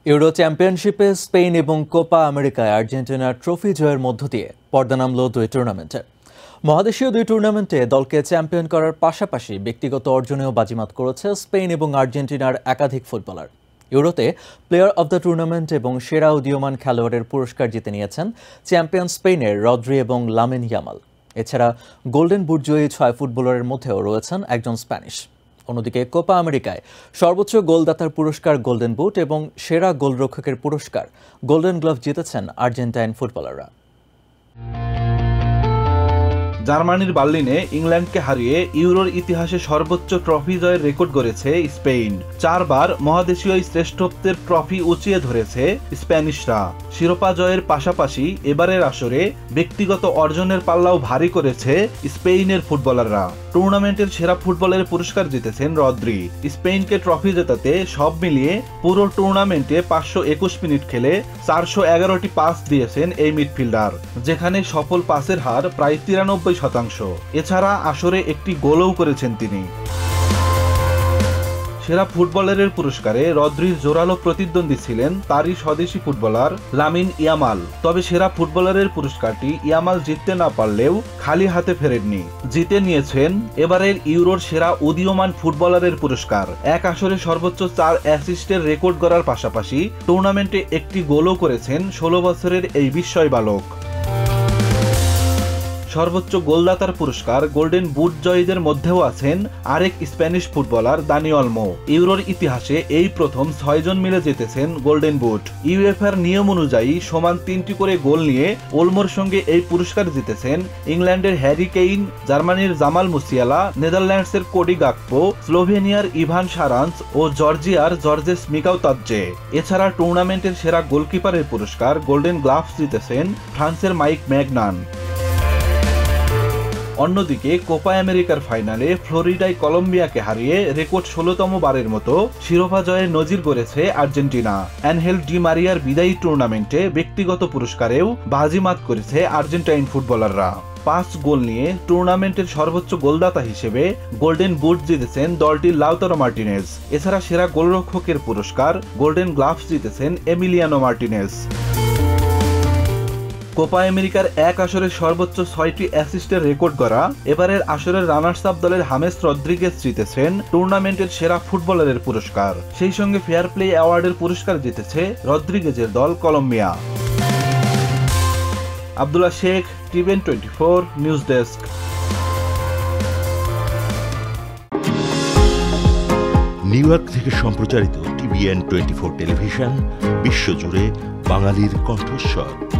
Euro চ্যাম্পিয়নশিপে Spain এবং Copa আমেরিকায় আর্জেন্টিনার ট্রফি জয়ের মধ্য দিয়ে পর্দা নামল দুই টুর্নামেন্টে। মহাদেশীয় দুই টুর্নামেন্টে দলকে চ্যাম্পিয়ন করার পাশাপাশি ব্যক্তিগত অর্জনেও বাজিমাত করেছে স্পেন এবং আর্জেন্টিনার একাধিক ফুটবলার। ইউরোতে প্লেয়ার অব দ্য টুর্নামেন্ট এবং সেরা উদীয়মান খেলোয়াড়ের পুরস্কার জিতে নিয়েছেন চ্যাম্পিয়ন স্পেনের রদ্রি এবং লামিন ইয়ামাল। এছাড়া গোল্ডেন বুট জয়ী 6 ফুটবলারের মধ্যেও রয়েছেন একজন স্প্যানিশ। অন্যদিকে কোপা আমেরিকায় সর্বোচ্চ গোলদাতার পুরস্কার গোল্ডেন বুট এবং সেরা গোলরক্ষকের পুরস্কার গোল্ডেন গ্লাভ জিতেছেন আর্জেন্টাইন ফুটবলাররা। জার্মানির বার্লিনে ইংল্যান্ডকে হারিয়ে ইউরোর ইতিহাসে সর্বোচ্চ ট্রফি জয়ের রেকর্ড গড়েছে স্পেন। 4 বার মহাদেশীয় শ্রেষ্ঠত্বের ট্রফি উঁচিয়ে ধরেছে স্প্যানিশরা। শিরোপা জয়ের পাশাপাশি এবারের আসরে ব্যক্তিগত অর্জনের পাল্লাও ভারী করেছে স্পেনের ফুটবলাররা। টুর্নামেন্টের সেরা ফুটবলের পুরস্কার জিতেছেন রদ্রি। স্পেনকে ট্রফি জেতাতে সব মিলিয়ে পুরো টুর্নামেন্টে 521 মিনিট খেলে 411টি পাস দিয়েছেন এই মিডফিল্ডার, যেখানে সফল পাসের হার প্রায় 93%। এছাড়া আসরে একটি গোলও করেছেন তিনি। সেরা ফুটবলারের পুরস্কারে রদ্রির জোরালো প্রতিদ্বন্দ্বী ছিলেন তারই স্বদেশী ফুটবলার লামিন ইয়ামাল। তবে সেরা ফুটবলারের পুরস্কারটি ইয়ামাল জিততে না পারলেও খালি হাতে ফেরেননি, জিতে নিয়েছেন এবারের ইউরোর সেরা উদীয়মান ফুটবলারের পুরস্কার। এক আসরে সর্বোচ্চ 4 অ্যাসিস্টের রেকর্ড গড়ার পাশাপাশি টুর্নামেন্টে একটি গোলও করেছেন 16 বছরের এই বিস্ময় বালক। সর্বোচ্চ গোলদাতার পুরস্কার গোল্ডেন বুট জয়ীদের মধ্যেও আছেন আরেক স্প্যানিশ ফুটবলার দানি অলমো। ইউরোর ইতিহাসে এই প্রথম 6 জন মিলে জিতেছেন গোল্ডেন বুট। ইউএফার নিয়ম অনুযায়ী সমান 3টি করে গোল নিয়ে ওলমোর সঙ্গে এই পুরস্কার জিতেছেন ইংল্যান্ডের হ্যারি কেইন, জার্মানির জামাল মুসিয়ালা, নেদারল্যান্ডসের কোডি গাকপো, স্লোভেনিয়ার ইভান সারান্স ও জর্জিয়ার জর্জেস মিকাউতাজ্জে। এছাড়া টুর্নামেন্টের সেরা গোলকিপারের পুরস্কার গোল্ডেন গ্লাভস জিতেছেন ফ্রান্সের মাইক ম্যাগনান। অন্যদিকে কোপা আমেরিকার ফাইনালে ফ্লোরিডায় কলম্বিয়াকে হারিয়ে রেকর্ড 16তম বারের মতো শিরোপা জয়ের নজির গড়েছে আর্জেন্টিনা। অ্যানহেল ডি মারিয়ার বিদায়ী টুর্নামেন্টে ব্যক্তিগত পুরস্কারেও বাজিমাত করেছে আর্জেন্টাইন ফুটবলাররা। 5 গোল নিয়ে টুর্নামেন্টের সর্বোচ্চ গোলদাতা হিসেবে গোল্ডেন বুট জিতেছেন দলটির লাউতারো মার্টিনেজ। এছাড়া সেরা গোলরক্ষকের পুরস্কার গোল্ডেন গ্লাভস জিতেছেন এমিলিয়ানো মার্টিনেজ। কোপা আমেরিকার এক আসরে সর্বোচ্চ 6টি অ্যাসিস্টের রেকর্ড গড়া এবারের আসরের রানার্স আপ দলের হামেস রদ্রিগেজ জিতেছেন টুর্নামেন্টের সেরা ফুটবলারের পুরস্কার। সেই সঙ্গে ফেয়ার প্লে অ্যাওয়ার্ডের পুরস্কার জিতেছে রদ্রিগেজের দল Colombia. Abdullah Sheikh, TVN 24 news desk. New York থেকে সম্প্রচারিত টিভিএন 24 টেলিভিশন বিশ্বজুড়ে বাঙালির কণ্ঠস্বর।